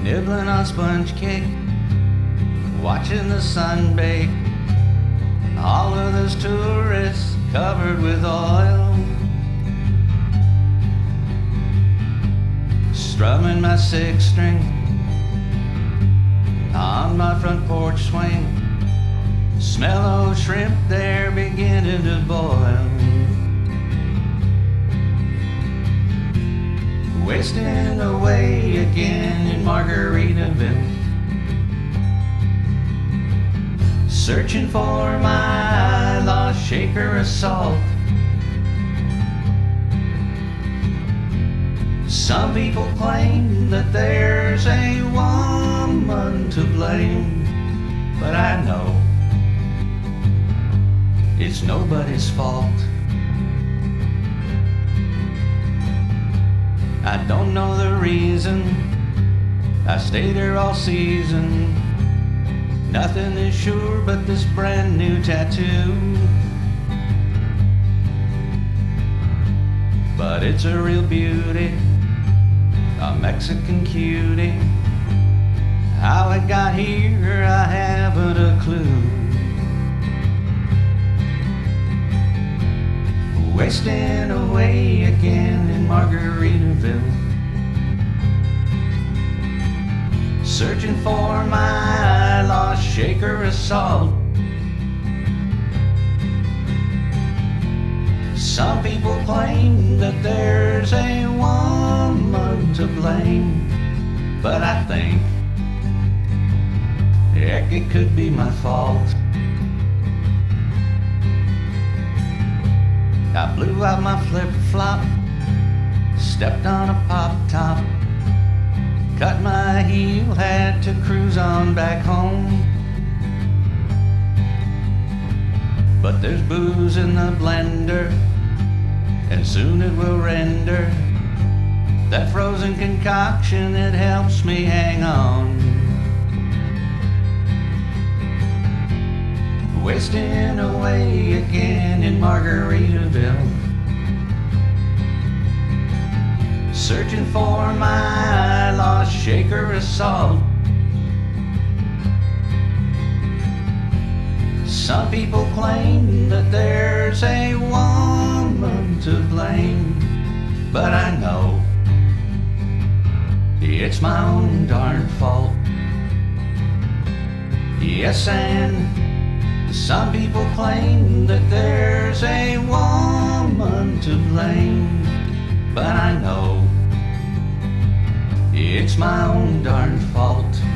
nibbling on sponge cake, watching the sun bake. All of those tourists covered with oil, strumming my six string on my front porch swing. Smell those shrimp there beginning to boil. Wasting away again in Margaritaville, searching for my lost shaker of salt. Some people claim that there's a woman to blame, but I know it's nobody's fault. I don't know the reason I stay there all season. Nothing is sure but this brand new tattoo, but it's a real beauty, a Mexican cutie. How it got here, I haven't a clue. Wasting away again in Margaritaville, searching for my lost shaker of salt. Some people claim that there's a woman to blame, but I think, heck, it could be my fault. I blew out my flip-flop, stepped on a pop-top, cut my heel, had to cruise on back home. But there's booze in the blender, and soon it will render that frozen concoction that helps me hang on. Wasting away again in Margaritaville, searching for my lost shaker of salt. Some people claim that there's a woman to blame, but I know it's my own darn fault. Yes, and some people claim that there's a woman to blame, but I know it's my own darn fault.